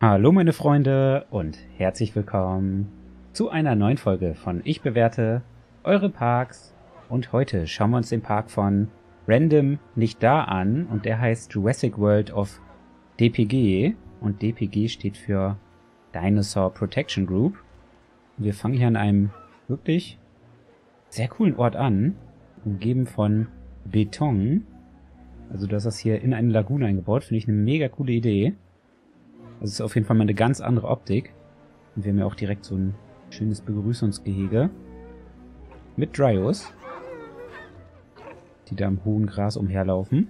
Hallo meine Freunde und herzlich willkommen zu einer neuen Folge von Ich bewerte eure Parks. Und heute schauen wir uns den Park von Random Nicht Da an und der heißt Jurassic World of DPG und DPG steht für Dinosaur Protection Group. Wir fangen hier an einem wirklich sehr coolen Ort an, umgeben von Beton. Also du hast das hier in eine Lagune eingebaut, finde ich eine mega coole Idee. Das ist auf jeden Fall mal eine ganz andere Optik. Und wir haben ja auch direkt so ein schönes Begrüßungsgehege mit Dryos, die da im hohen Gras umherlaufen.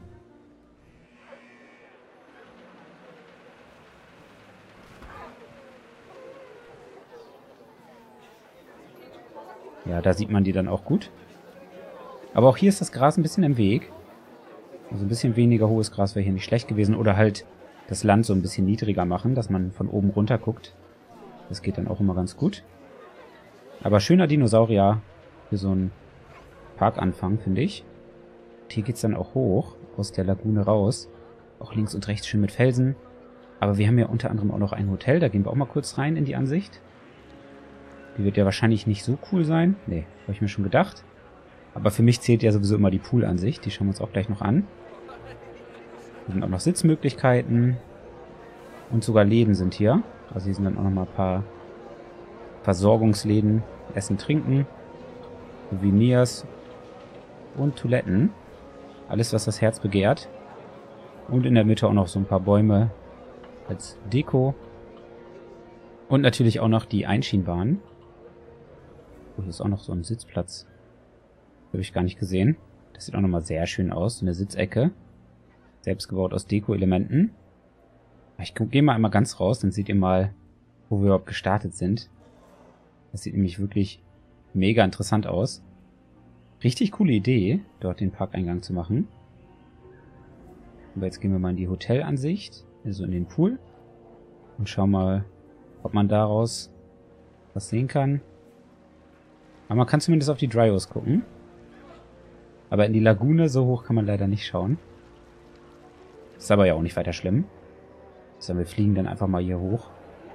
Ja, da sieht man die dann auch gut. Aber auch hier ist das Gras ein bisschen im Weg. Also ein bisschen weniger hohes Gras wäre hier nicht schlecht gewesen. Oder halt das Land so ein bisschen niedriger machen, dass man von oben runter guckt. Das geht dann auch immer ganz gut. Aber schöner Dinosaurier für so einen Parkanfang, finde ich. Und hier geht es dann auch hoch, aus der Lagune raus. Auch links und rechts schön mit Felsen. Aber wir haben ja unter anderem auch noch ein Hotel. Da gehen wir auch mal kurz rein in die Ansicht. Die wird ja wahrscheinlich nicht so cool sein. Nee, habe ich mir schon gedacht. Aber für mich zählt ja sowieso immer die Poolansicht. Die schauen wir uns auch gleich noch an. Hier sind auch noch Sitzmöglichkeiten. Und sogar Läden sind hier. Also hier sind dann auch noch mal ein paar Versorgungsläden. Essen, Trinken. Souvenirs. Und Toiletten. Alles, was das Herz begehrt. Und in der Mitte auch noch so ein paar Bäume als Deko. Und natürlich auch noch die Einschienbahn. Oh, hier ist auch noch so ein Sitzplatz. Habe ich gar nicht gesehen. Das sieht auch nochmal sehr schön aus. So eine Sitzecke. Selbst gebaut aus Deko-Elementen. Ich gehe mal einmal ganz raus, dann seht ihr mal, wo wir überhaupt gestartet sind. Das sieht nämlich wirklich mega interessant aus. Richtig coole Idee, dort den Parkeingang zu machen. Aber jetzt gehen wir mal in die Hotelansicht, also in den Pool. Und schauen mal, ob man daraus was sehen kann. Aber man kann zumindest auf die Dryos gucken. Aber in die Lagune, so hoch kann man leider nicht schauen. Ist aber ja auch nicht weiter schlimm. Also wir fliegen dann einfach mal hier hoch.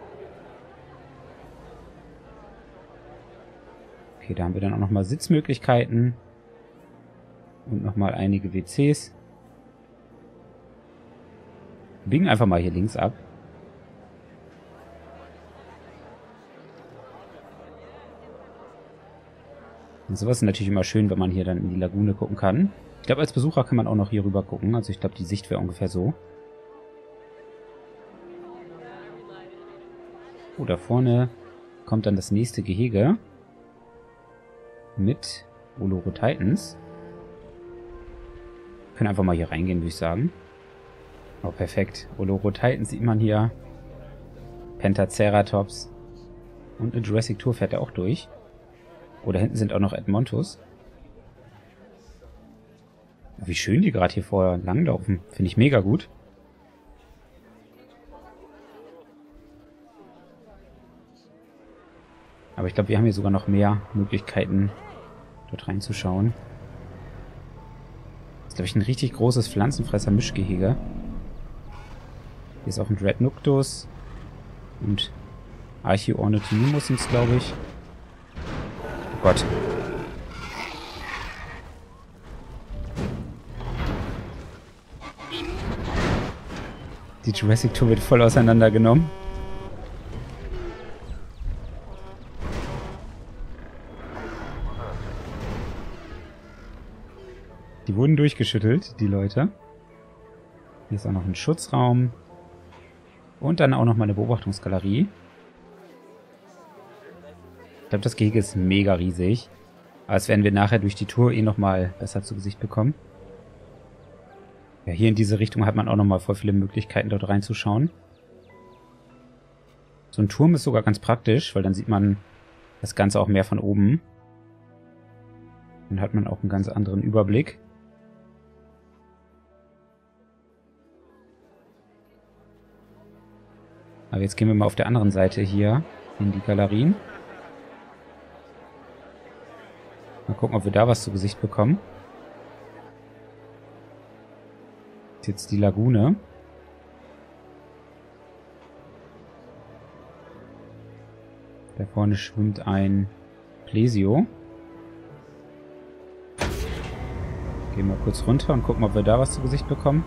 Okay, da haben wir dann auch nochmal Sitzmöglichkeiten. Und nochmal einige WCs. Wir biegen einfach mal hier links ab. Und sowas ist natürlich immer schön, wenn man hier dann in die Lagune gucken kann. Ich glaube, als Besucher kann man auch noch hier rüber gucken. Also ich glaube, die Sicht wäre ungefähr so. Oh, da vorne kommt dann das nächste Gehege. Mit Oloro Titans. Wir können einfach mal hier reingehen, würde ich sagen. Oh, perfekt. Oloro Titans sieht man hier. Pentaceratops. Und eine Jurassic Tour fährt er auch durch. Oh, da hinten sind auch noch Edmontos. Wie schön die gerade hier vorher langlaufen. Finde ich mega gut. Aber ich glaube, wir haben hier sogar noch mehr Möglichkeiten, dort reinzuschauen. Das ist, glaube ich, ein richtig großes Pflanzenfresser-Mischgehege. Hier ist auch ein Dreadnouctus. Und Archaeornithomimus sind es, glaube ich. Oh Gott. Die Jurassic Tour wird voll auseinandergenommen. Die wurden durchgeschüttelt, die Leute. Hier ist auch noch ein Schutzraum. Und dann auch noch mal eine Beobachtungsgalerie. Ich glaube, das Gehege ist mega riesig. Aber das werden wir nachher durch die Tour eh nochmal besser zu Gesicht bekommen. Ja, hier in diese Richtung hat man auch nochmal voll viele Möglichkeiten, dort reinzuschauen. So ein Turm ist sogar ganz praktisch, weil dann sieht man das Ganze auch mehr von oben. Dann hat man auch einen ganz anderen Überblick. Aber jetzt gehen wir mal auf der anderen Seite hier in die Galerien. Mal gucken, ob wir da was zu Gesicht bekommen. Das ist jetzt die Lagune. Da vorne schwimmt ein Plesio. Gehen wir kurz runter und gucken, ob wir da was zu Gesicht bekommen.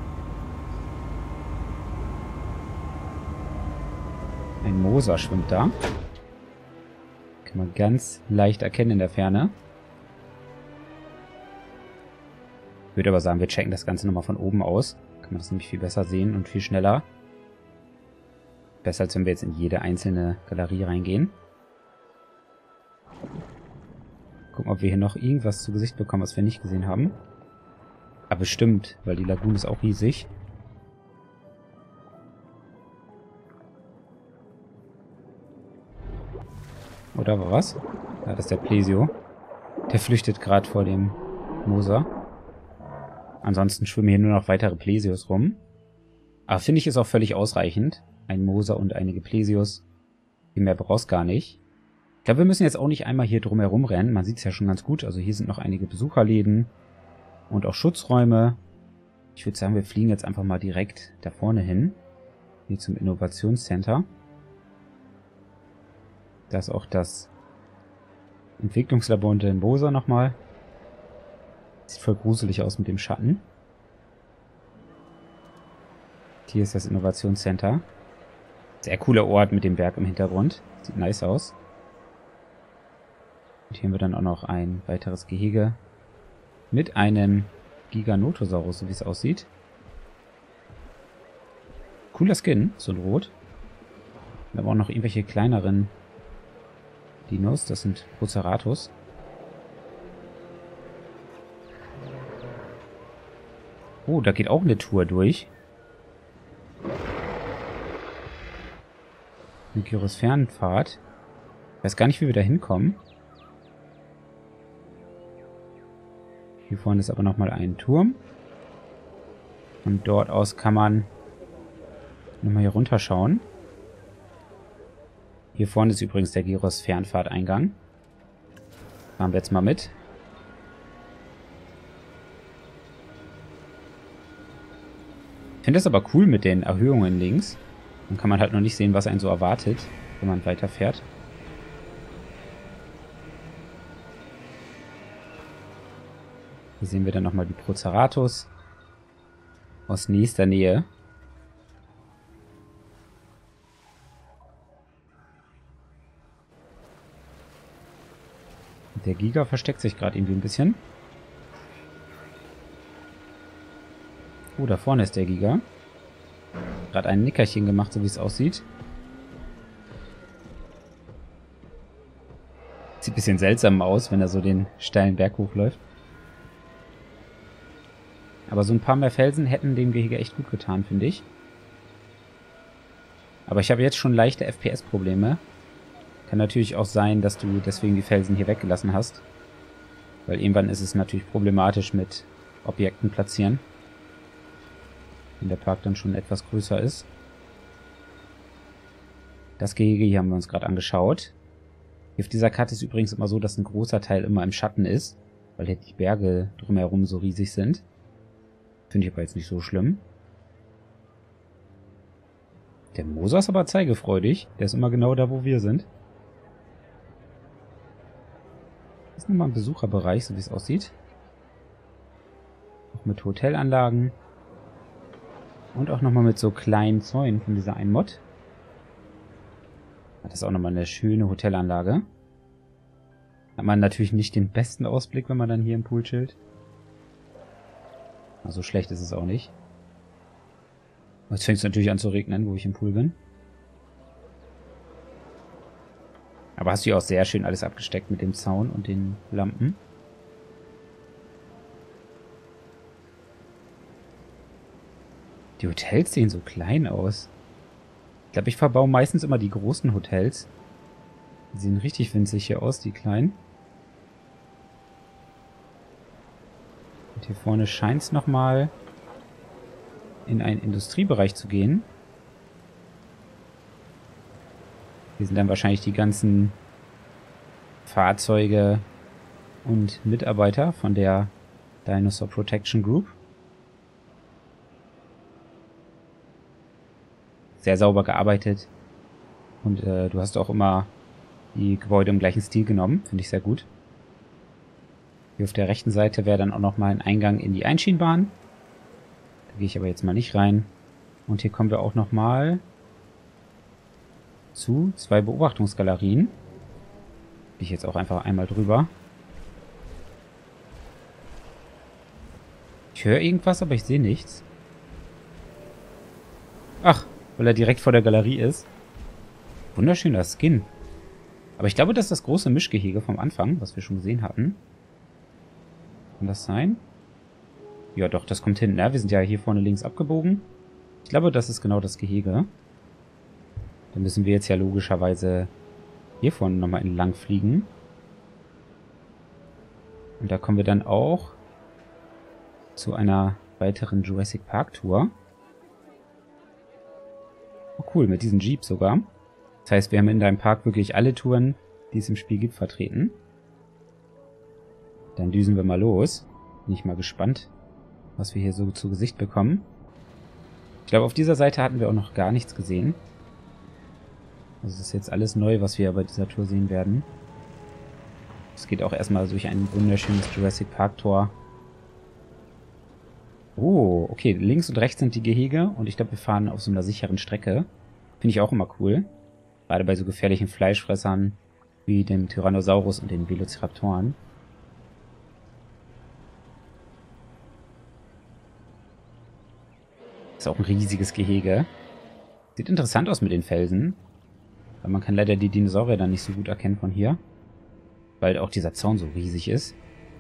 Ein Moser schwimmt da. Kann man ganz leicht erkennen in der Ferne. Ich würde aber sagen, wir checken das Ganze nochmal von oben aus. Kann man das nämlich viel besser sehen und viel schneller. Besser, als wenn wir jetzt in jede einzelne Galerie reingehen. Gucken, ob wir hier noch irgendwas zu Gesicht bekommen, was wir nicht gesehen haben. Aber bestimmt, weil die Lagune ist auch riesig. Oh, da war was. Ja, das ist der Plesio. Der flüchtet gerade vor dem Moser. Ansonsten schwimmen hier nur noch weitere Plesios rum. Aber finde ich, ist auch völlig ausreichend. Ein Moser und einige Plesios. Viel mehr brauchst gar nicht. Ich glaube, wir müssen jetzt auch nicht einmal hier drumherum rennen. Man sieht es ja schon ganz gut. Also hier sind noch einige Besucherläden. Und auch Schutzräume. Ich würde sagen, wir fliegen jetzt einfach mal direkt da vorne hin. Hier zum Innovationscenter. Da ist auch das Entwicklungslabor unter dem Moser nochmal. Sieht voll gruselig aus mit dem Schatten. Hier ist das Innovationscenter. Sehr cooler Ort mit dem Berg im Hintergrund. Sieht nice aus. Und hier haben wir dann auch noch ein weiteres Gehege mit einem Giganotosaurus, so wie es aussieht. Cooler Skin, so ein Rot. Und aber auch noch irgendwelche kleineren Dinos, das sind Proceratus. Oh, da geht auch eine Tour durch. Eine Gyrosphärenfahrt. Ich weiß gar nicht, wie wir da hinkommen. Hier vorne ist aber nochmal ein Turm. Und dort aus kann man nochmal hier runterschauen. Hier vorne ist übrigens der Gyrosphärenfahrteingang. Fahren wir jetzt mal mit. Ich finde das aber cool mit den Erhöhungen links. Dann kann man halt noch nicht sehen, was einen so erwartet, wenn man weiterfährt. Hier sehen wir dann nochmal die Proceratus aus nächster Nähe. Der Giga versteckt sich gerade irgendwie ein bisschen. Oh, da vorne ist der Giga. Gerade ein Nickerchen gemacht, so wie es aussieht. Sieht ein bisschen seltsam aus, wenn er so den steilen Berg hochläuft. Aber so ein paar mehr Felsen hätten dem Gehege echt gut getan, finde ich. Aber ich habe jetzt schon leichte FPS-Probleme. Kann natürlich auch sein, dass du deswegen die Felsen hier weggelassen hast. Weil irgendwann ist es natürlich problematisch mit Objekten platzieren. Wenn der Park dann schon etwas größer ist. Das Gehege hier haben wir uns gerade angeschaut. Hier auf dieser Karte ist übrigens immer so, dass ein großer Teil immer im Schatten ist. Weil hier die Berge drumherum so riesig sind. Finde ich aber jetzt nicht so schlimm. Der Moser ist aber zeigefreudig. Der ist immer genau da, wo wir sind. Das ist nochmal ein Besucherbereich, so wie es aussieht. Auch mit Hotelanlagen. Und auch nochmal mit so kleinen Zäunen von dieser einen Mod. Das ist auch nochmal eine schöne Hotelanlage. Hat man natürlich nicht den besten Ausblick, wenn man dann hier im Pool chillt. So schlecht ist es auch nicht. Jetzt fängt es natürlich an zu regnen, wo ich im Pool bin. Aber hast du ja auch sehr schön alles abgesteckt mit dem Zaun und den Lampen. Die Hotels sehen so klein aus. Ich glaube, ich verbaue meistens immer die großen Hotels. Die sehen richtig winzig hier aus, die kleinen. Und hier vorne scheint es nochmal in einen Industriebereich zu gehen. Hier sind dann wahrscheinlich die ganzen Fahrzeuge und Mitarbeiter von der Dinosaur Protection Group. Sehr sauber gearbeitet. Und du hast auch immer die Gebäude im gleichen Stil genommen. Finde ich sehr gut. Hier auf der rechten Seite wäre dann auch nochmal ein Eingang in die Einschienenbahn. Da gehe ich aber jetzt mal nicht rein. Und hier kommen wir auch nochmal zu 2 Beobachtungsgalerien. Gehe ich jetzt auch einfach einmal drüber. Ich höre irgendwas, aber ich sehe nichts. Ach, weil er direkt vor der Galerie ist. Wunderschöner Skin. Aber ich glaube, das ist das große Mischgehege vom Anfang, was wir schon gesehen hatten. Kann das sein? Ja, doch, das kommt hin, ne? Wir sind ja hier vorne links abgebogen. Ich glaube, das ist genau das Gehege. Dann müssen wir jetzt ja logischerweise hier vorne nochmal entlang fliegen. Und da kommen wir dann auch zu einer weiteren Jurassic Park Tour. Oh, cool, mit diesem Jeep sogar. Das heißt, wir haben in deinem Park wirklich alle Touren, die es im Spiel gibt, vertreten. Dann düsen wir mal los. Bin ich mal gespannt, was wir hier so zu Gesicht bekommen. Ich glaube, auf dieser Seite hatten wir auch noch gar nichts gesehen. Also das ist jetzt alles neu, was wir bei dieser Tour sehen werden. Es geht auch erstmal durch ein wunderschönes Jurassic Park Tor. Oh, okay, links und rechts sind die Gehege und ich glaube, wir fahren auf so einer sicheren Strecke. Finde ich auch immer cool. Gerade bei so gefährlichen Fleischfressern wie dem Tyrannosaurus und den Velociraptoren. Ist auch ein riesiges Gehege. Sieht interessant aus mit den Felsen. Aber man kann leider die Dinosaurier dann nicht so gut erkennen von hier. Weil auch dieser Zaun so riesig ist.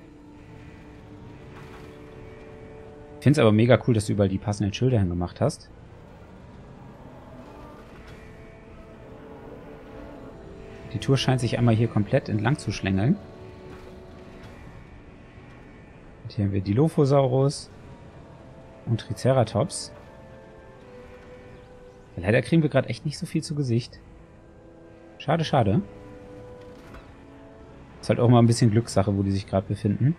Ich finde es aber mega cool, dass du überall die passenden Schilder hingemacht hast. Die Tour scheint sich einmal hier komplett entlang zu schlängeln. Und hier haben wir Dilophosaurus und Triceratops. Ja, leider kriegen wir gerade echt nicht so viel zu Gesicht. Schade, schade. Ist halt auch mal ein bisschen Glückssache, wo die sich gerade befinden.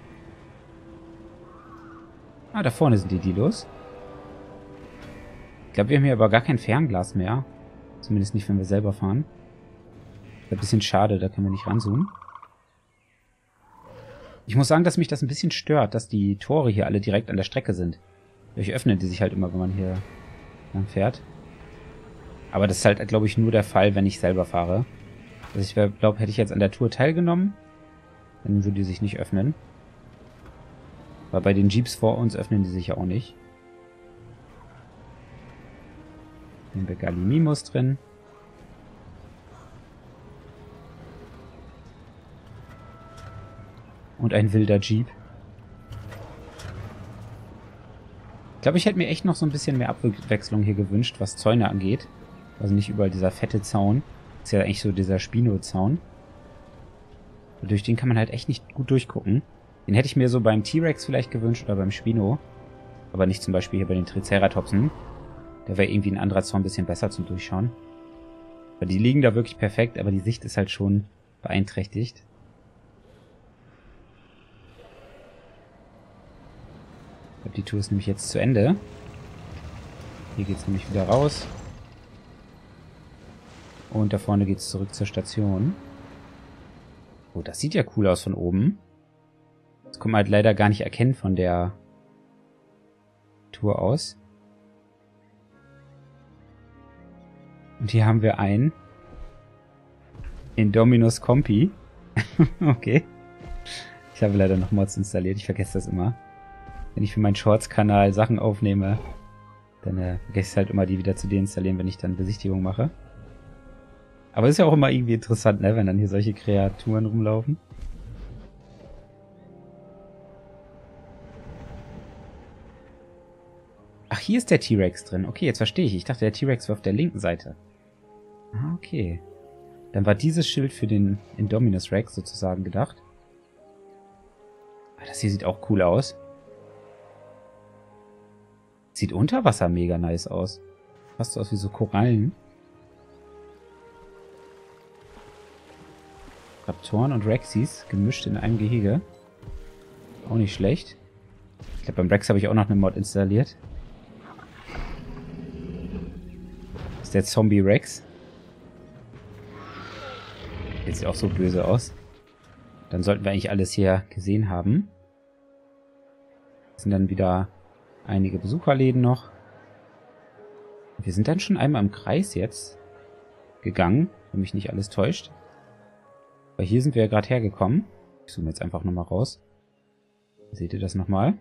Ah, da vorne sind die Dilos. Ich glaube, wir haben hier aber gar kein Fernglas mehr. Zumindest nicht, wenn wir selber fahren. Ist ein bisschen schade, da können wir nicht ranzoomen. Ich muss sagen, dass mich das ein bisschen stört, dass die Tore hier alle direkt an der Strecke sind. Dadurch öffnen die sich halt immer, wenn man hier lang fährt. Aber das ist halt, glaube ich, nur der Fall, wenn ich selber fahre. Also ich glaube, hätte ich jetzt an der Tour teilgenommen, dann würde die sich nicht öffnen. Weil bei den Jeeps vor uns öffnen die sich ja auch nicht. Hier haben wir Gallimimus drin. Und ein wilder Jeep. Ich glaube, ich hätte mir echt noch so ein bisschen mehr Abwechslung hier gewünscht, was Zäune angeht. Also nicht überall dieser fette Zaun. Das ist ja eigentlich so dieser Spino-Zaun. Und durch den kann man halt echt nicht gut durchgucken. Den hätte ich mir so beim T-Rex vielleicht gewünscht oder beim Spino. Aber nicht zum Beispiel hier bei den Triceratopsen. Da wäre irgendwie ein anderer Zaun ein bisschen besser zum Durchschauen. Weil die liegen da wirklich perfekt, aber die Sicht ist halt schon beeinträchtigt. Ich glaube, die Tour ist nämlich jetzt zu Ende. Hier geht es nämlich wieder raus. Und da vorne geht es zurück zur Station. Oh, das sieht ja cool aus von oben. Das kann man halt leider gar nicht erkennen von der Tour aus. Und hier haben wir einen Indominus Compi. Okay. Ich habe leider noch Mods installiert, ich vergesse das immer. Wenn ich für meinen Shorts-Kanal Sachen aufnehme, dann vergesse ich halt immer, die wieder zu deinstallieren, wenn ich dann Besichtigung mache. Aber ist ja auch immer irgendwie interessant, ne, wenn dann hier solche Kreaturen rumlaufen. Ach, hier ist der T-Rex drin. Okay, jetzt verstehe ich. Ich dachte, der T-Rex war auf der linken Seite. Ah, okay. Dann war dieses Schild für den Indominus Rex sozusagen gedacht. Ah, das hier sieht auch cool aus. Sieht unter Wasser mega nice aus. Fast so aus wie so Korallen. Raptoren und Rexys gemischt in einem Gehege. Auch nicht schlecht. Ich glaube, beim Rex habe ich auch noch eine Mod installiert. Das ist der Zombie Rex. Jetzt sieht auch so böse aus. Dann sollten wir eigentlich alles hier gesehen haben. Es sind dann wieder einige Besucherläden noch. Wir sind dann schon einmal im Kreis jetzt gegangen, wenn mich nicht alles täuscht. Weil hier sind wir ja gerade hergekommen. Ich zoome jetzt einfach nochmal raus. Seht ihr das nochmal?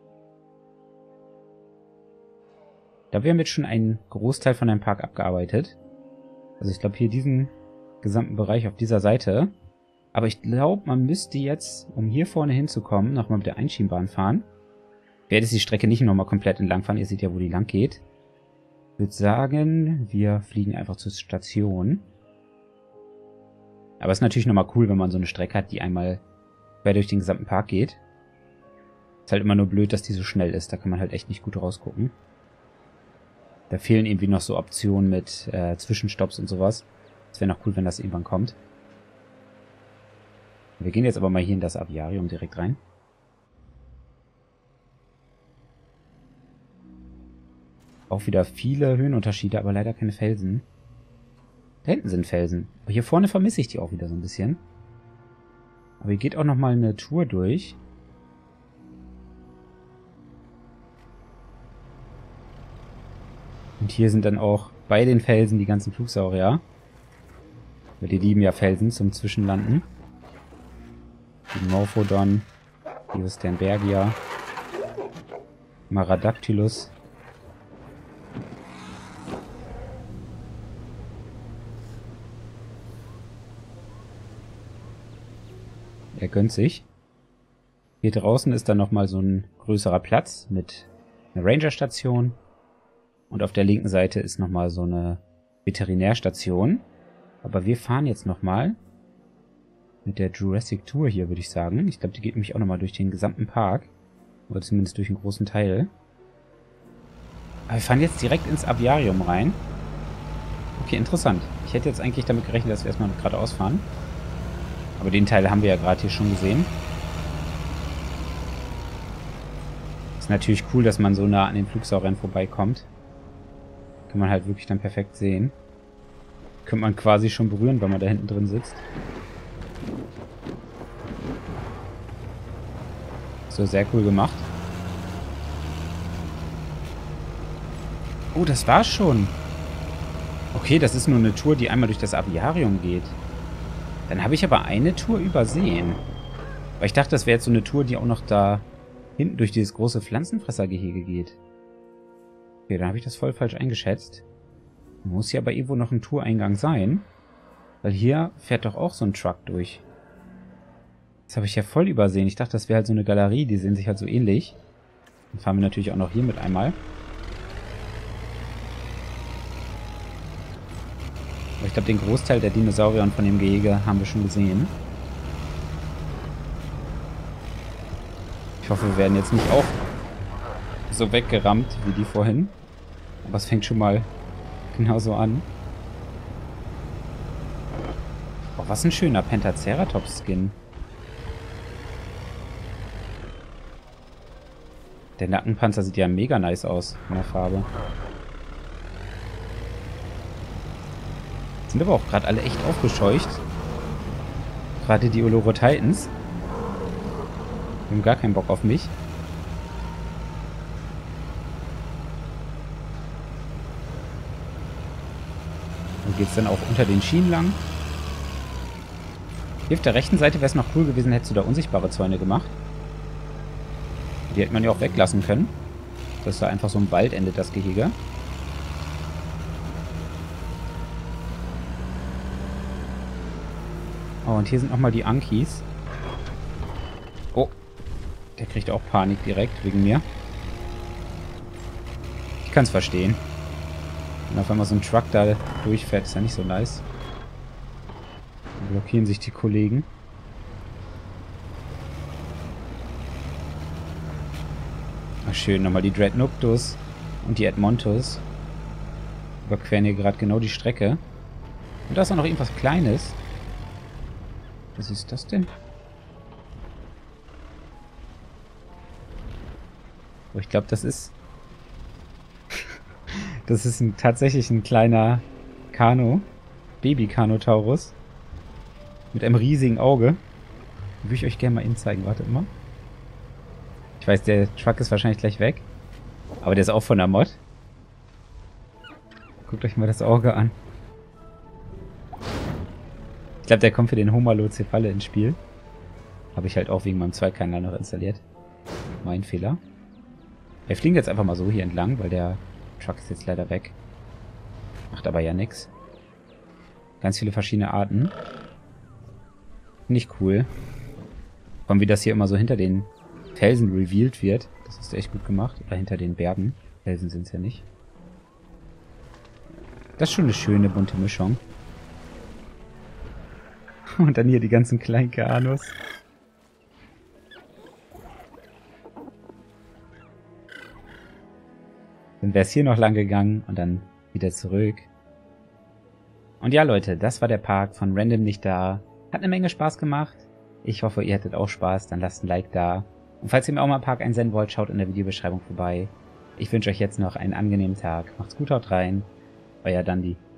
Da wir haben jetzt schon einen Großteil von einem Park abgearbeitet. Also ich glaube hier diesen gesamten Bereich auf dieser Seite. Aber ich glaube, man müsste jetzt, um hier vorne hinzukommen, nochmal mit der Einschienenbahn fahren. Ich werde jetzt die Strecke nicht nochmal komplett entlang fahren. Ihr seht ja, wo die lang geht. Ich würde sagen, wir fliegen einfach zur Station. Aber es ist natürlich nochmal cool, wenn man so eine Strecke hat, die einmal quer durch den gesamten Park geht. Ist halt immer nur blöd, dass die so schnell ist. Da kann man halt echt nicht gut rausgucken. Da fehlen irgendwie noch so Optionen mit Zwischenstopps und sowas. Es wäre noch cool, wenn das irgendwann kommt. Wir gehen jetzt aber mal hier in das Aviarium direkt rein. Auch wieder viele Höhenunterschiede, aber leider keine Felsen. Da hinten sind Felsen. Aber hier vorne vermisse ich die auch wieder so ein bisschen. Aber hier geht auch nochmal eine Tour durch. Und hier sind dann auch bei den Felsen die ganzen Flugsaurier. Weil die lieben ja Felsen zum Zwischenlanden. Die Morphodon, die Sternbergia, Maradactylus. Er gönnt sich. Hier draußen ist dann nochmal so ein größerer Platz mit einer Ranger-Station. Und auf der linken Seite ist nochmal so eine Veterinärstation. Aber wir fahren jetzt nochmal mit der Jurassic Tour hier, würde ich sagen. Ich glaube, die geht nämlich auch nochmal durch den gesamten Park. Oder zumindest durch einen großen Teil. Aber wir fahren jetzt direkt ins Aviarium rein. Okay, interessant. Ich hätte jetzt eigentlich damit gerechnet, dass wir erstmal geradeaus fahren. Aber den Teil haben wir ja gerade hier schon gesehen. Ist natürlich cool, dass man so nah an den Flugsauriern vorbeikommt. Kann man halt wirklich dann perfekt sehen. Könnte man quasi schon berühren, wenn man da hinten drin sitzt. So, sehr cool gemacht. Oh, das war's schon. Okay, das ist nur eine Tour, die einmal durch das Aviarium geht. Dann habe ich aber eine Tour übersehen. Weil ich dachte, das wäre jetzt so eine Tour, die auch noch da hinten durch dieses große Pflanzenfressergehege geht. Okay, dann habe ich das voll falsch eingeschätzt. Muss ja aber irgendwo noch ein Toureingang sein. Weil hier fährt doch auch so ein Truck durch. Das habe ich ja voll übersehen. Ich dachte, das wäre halt so eine Galerie. Die sehen sich halt so ähnlich. Dann fahren wir natürlich auch noch hier mit einmal. Aber ich glaube, den Großteil der Dinosaurier und von dem Gehege haben wir schon gesehen. Ich hoffe, wir werden jetzt nicht auch so weggerammt wie die vorhin. Aber es fängt schon mal genauso an. Oh, was ein schöner Pentaceratops-Skin. Der Nackenpanzer sieht ja mega nice aus in der Farbe. Sind aber auch gerade alle echt aufgescheucht. Gerade die Olorotitans. Die haben gar keinen Bock auf mich. Dann geht es dann auch unter den Schienen lang. Hier auf der rechten Seite wäre es noch cool gewesen, hättest du da unsichtbare Zäune gemacht. Die hätte man ja auch weglassen können. Dass da einfach so im Wald endet, das Gehege. Oh, und hier sind nochmal die Ankis. Oh, der kriegt auch Panik direkt wegen mir. Ich kann es verstehen. Wenn auf einmal so ein Truck da durchfährt, ist ja nicht so nice. Dann blockieren sich die Kollegen. Ach schön, nochmal die Dreadnoughtus und die Edmontus. Überqueren hier gerade genau die Strecke. Und da ist auch noch irgendwas Kleines. Was ist das denn? Oh, ich glaube, das ist... das ist tatsächlich ein kleiner Kano. Baby-Kanotaurus. Mit einem riesigen Auge. Würde ich euch gerne mal eben zeigen. Wartet mal. Ich weiß, der Truck ist wahrscheinlich gleich weg. Aber der ist auch von der Mod. Guckt euch mal das Auge an. Ich glaube, der kommt für den Homalocephale ins Spiel. Habe ich halt auch wegen meinem Zweikanal noch installiert. Mein Fehler. Wir fliegen jetzt einfach mal so hier entlang, weil der Truck ist jetzt leider weg. Macht aber ja nichts. Ganz viele verschiedene Arten. Finde ich cool. Vor allem, wie das hier immer so hinter den Felsen revealed wird. Das ist echt gut gemacht. Oder hinter den Bergen. Felsen sind es ja nicht. Das ist schon eine schöne, bunte Mischung. Und dann hier die ganzen kleinen Kanus. Dann wäre es hier noch lang gegangen und dann wieder zurück. Und ja, Leute, das war der Park von Random Nicht Da. Hat eine Menge Spaß gemacht. Ich hoffe, ihr hattet auch Spaß. Dann lasst ein Like da. Und falls ihr mir auch mal einen Park einsenden wollt, schaut in der Videobeschreibung vorbei. Ich wünsche euch jetzt noch einen angenehmen Tag. Macht's gut, haut rein. Euer Dandi.